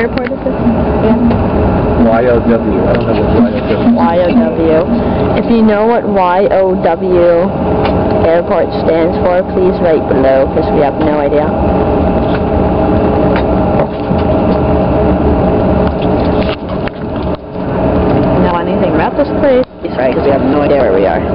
airport is this? YOW. I don't know what YOW. YOW. If you know what YOW airport stands for, please write below, because we have no idea. Know anything about this place? Right, because we have no idea where we are.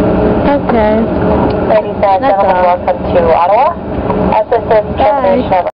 Okay. Ladies and gentlemen, welcome to Ottawa. This is termination of